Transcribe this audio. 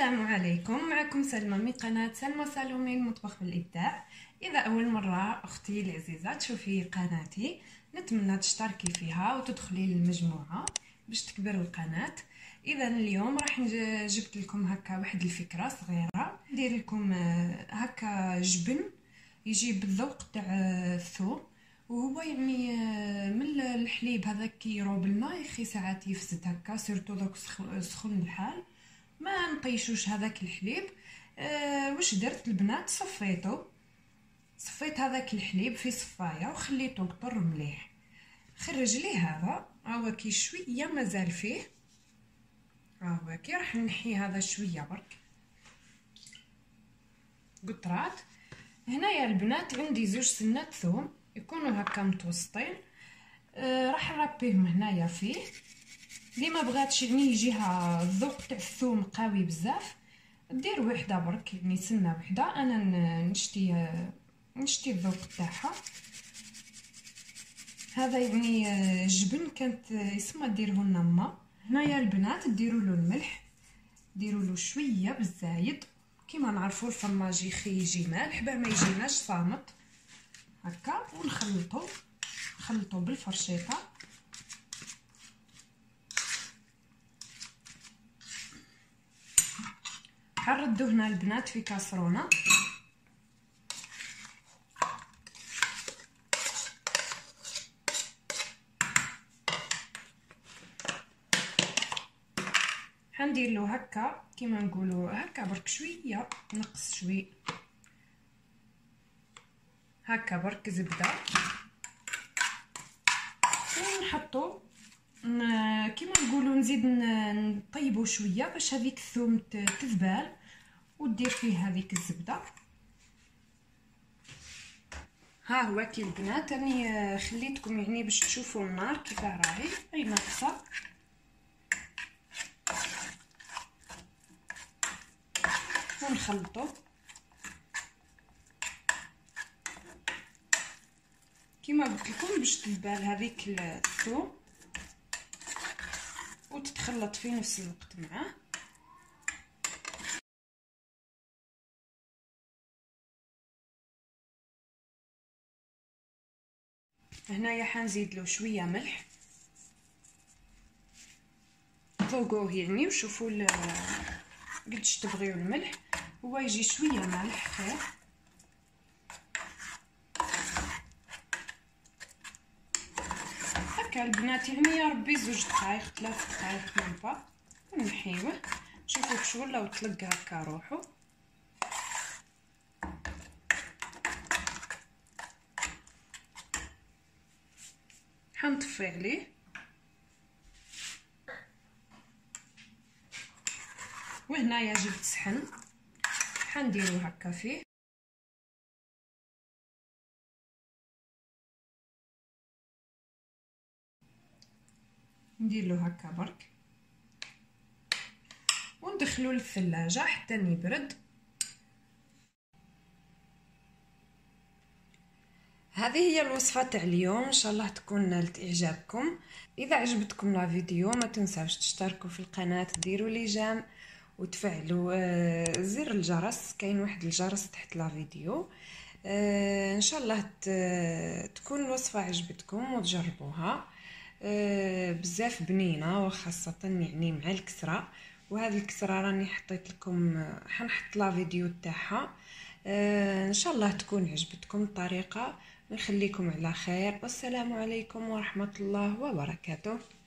السلام عليكم. معكم سلمى من قناة سلمى سالومي المطبخ بالإبداع. إذا أول مرة أختي العزيزة تشوفي قناتي نتمنى تشتركي فيها وتدخلي للمجموعة باش تكبر القناة. إذا اليوم راح جبت لكم هكا واحد الفكرة صغيرة. ندير لكم هكا جبن يجي بالذوق تاع الثوم، وهو يعني من الحليب هذاك كيروب الماء يخي ساعات يفسد هكا، سيرتو دوك سخون الحال ما نطيشوش هذاك الحليب. واش درت البنات؟ صفيت هذاك الحليب في صفايه وخليته قطر مليح. خرج لي هذا هو كي شويه مازال فيه، هو كي راح نحي هذا شويه برك قطرات. هنايا البنات عندي زوج سنات ثوم يكونوا هكا متوسطين، راح نربيهم هنايا فيه. اللي ما بغاتش يعني يجيها الذوق تاع الثوم قوي بزاف دير وحده برك، يعني سنه وحده. انا نشتي الذوق تاعها. هذا يعني جبن كانت يسمى ديره لنا ما. هنايا البنات ديروا له الملح، ديروا له شويه بالزايد كيما نعرفوا الفرماج يجي مالح باه ما يجيناش صامت هكا، ونخلطو بالفرشيطه. حنردو هنا البنات في كاسرونه. حندير له هكا كيما نقولوا هكا برك شويه، نقص شوي هكا برك زبده، ونحطو كيما نقولوا نزيد نطيبو شويه باش هذيك الثوم تذبال، ودير فيه هذيك الزبده. ها هو كي البنات راني خليتكم يعني باش تشوفوا النار كيفاه راهي اي ناقصه. ونخلطو كيما قلت لكم باش تذبال هذيك الثوم وتتخلط في نفس الوقت معاه. هنايا حنزيد له شويه ملح ذوقوه يعني، وشوفوا قداش تبغيو الملح. هو يجي شويه مالح خير. هكا البنات يعني يا ربي 2 دقائق 3 دقائق من بعد ونحيوه. شوفوا كش ولاو طلق هكا روحو. حنطفي عليه وهنايا جبت صحن حنديرو هكا فيه. ندير له هكا برك وندخلو للثلاجه حتى يبرد. هذه هي الوصفه تاع اليوم، ان شاء الله تكون نالت اعجابكم. اذا عجبتكم لا فيديو ما تنساوش تشتركوا في القناه، ديروا لي جيم وتفعلوا زر الجرس، كاين واحد الجرس تحت لا فيديو. ان شاء الله تكون الوصفه عجبتكم وتجربوها. بزاف بنينه وخاصه يعني مع الكسره. وهذه الكسره راني حطيت لكم، حنحط لا فيديو تاعها. ان شاء الله تكون عجبتكم الطريقه. نخليكم على خير، والسلام عليكم ورحمه الله وبركاته.